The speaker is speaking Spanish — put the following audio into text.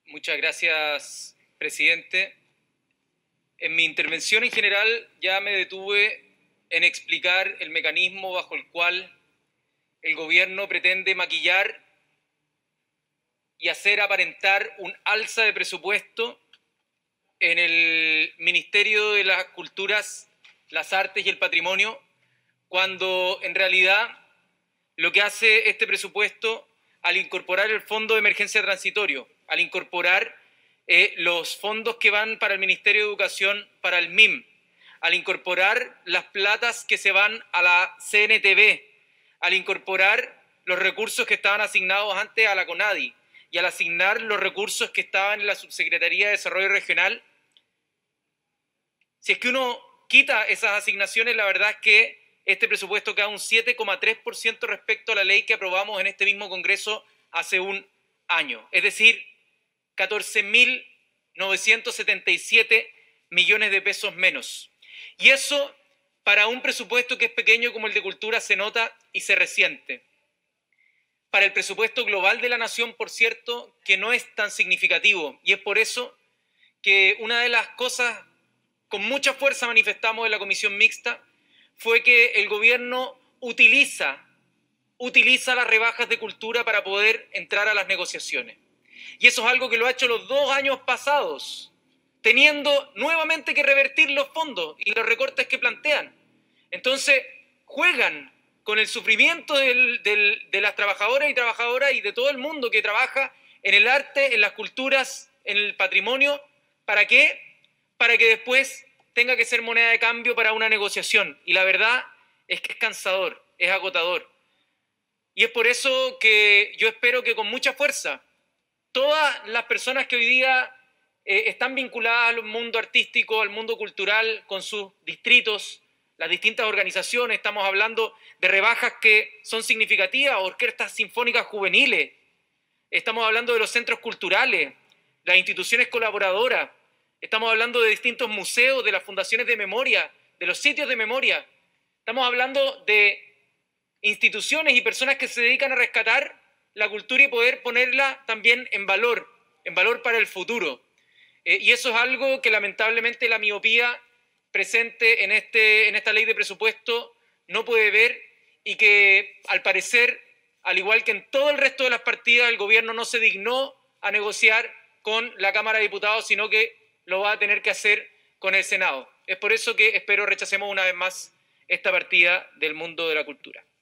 Muchas gracias, presidente. En mi intervención en general ya me detuve en explicar el mecanismo bajo el cual el gobierno pretende maquillar y hacer aparentar un alza de presupuesto en el Ministerio de las Culturas, las Artes y el Patrimonio, cuando en realidad lo que hace este presupuesto al incorporar el Fondo de Emergencia Transitorio, al incorporar los fondos que van para el Ministerio de Educación, para el MIM, al incorporar las platas que se van a la CNTV, al incorporar los recursos que estaban asignados antes a la CONADI y al asignar los recursos que estaban en la Subsecretaría de Desarrollo Regional. Si es que uno quita esas asignaciones, la verdad es que este presupuesto queda un 7,3% respecto a la ley que aprobamos en este mismo Congreso hace un año. Es decir, 14.977 millones de pesos menos. Y eso, para un presupuesto que es pequeño como el de Cultura, se nota y se resiente. Para el presupuesto global de la nación, por cierto, que no es tan significativo. Y es por eso que una de las cosas con mucha fuerza manifestamos en la comisión mixta fue que el gobierno utiliza las rebajas de cultura para poder entrar a las negociaciones. Y eso es algo que lo ha hecho los 2 años pasados, teniendo nuevamente que revertir los fondos y los recortes que plantean. Entonces, juegan con el sufrimiento de las trabajadoras y de todo el mundo que trabaja en el arte, en las culturas, en el patrimonio. ¿Para qué? Para que después tenga que ser moneda de cambio para una negociación. Y la verdad es que es cansador, es agotador. Y es por eso que yo espero que con mucha fuerza todas las personas que hoy día están vinculadas al mundo artístico, al mundo cultural, con sus distritos, las distintas organizaciones, estamos hablando de rebajas que son significativas, orquestas sinfónicas juveniles, estamos hablando de los centros culturales, las instituciones colaboradoras, estamos hablando de distintos museos, de las fundaciones de memoria, de los sitios de memoria. Estamos hablando de instituciones y personas que se dedican a rescatar la cultura y poder ponerla también en valor para el futuro. Y eso es algo que lamentablemente la miopía presente en esta ley de presupuesto no puede ver y que al parecer, al igual que en todo el resto de las partidas, el gobierno no se dignó a negociar con la Cámara de Diputados, sino que lo va a tener que hacer con el Senado. Es por eso que espero rechacemos una vez más esta partida del mundo de la cultura.